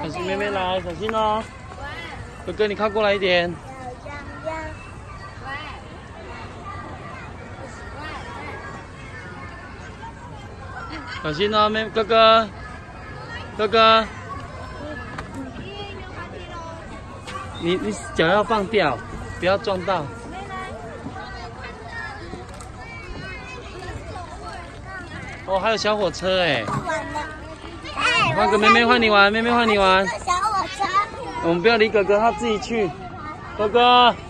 小心妹妹来，小心哦。哥哥，你靠过来一点。小心哦，哥哥，哥哥。你脚要放掉，不要撞到。哦，还有小火车哎。换个妹妹换你玩，妹妹换你玩。 小火车。 我们不要理哥哥，他自己去。哥哥。